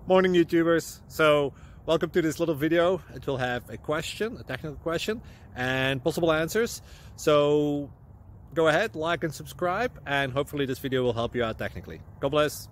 Morning YouTubers. So welcome to this little video. It will have a question, a technical question, and possible answers. So go ahead, like and subscribe, and hopefully this video will help you out technically. God bless.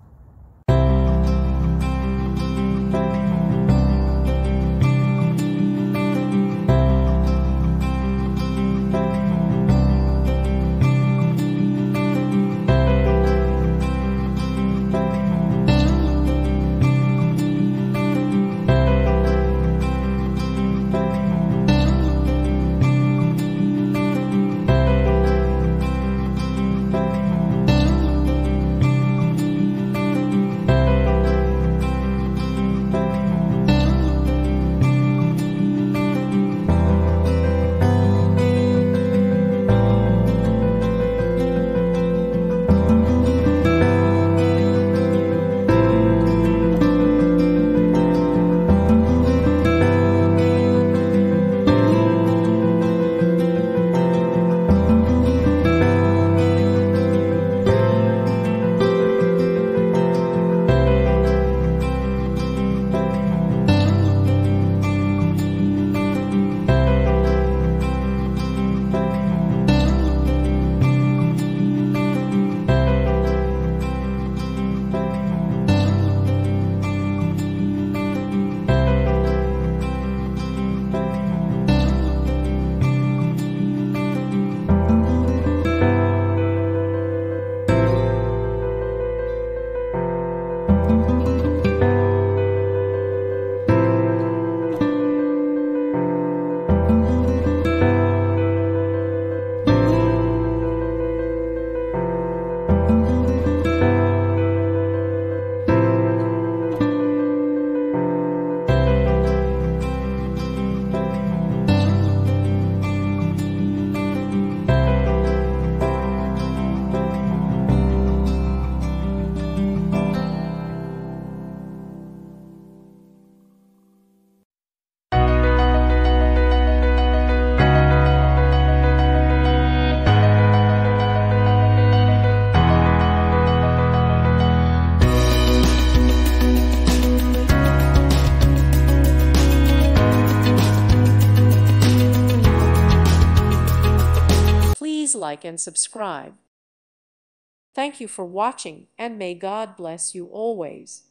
Please like and subscribe. Thank you for watching, and may God bless you always.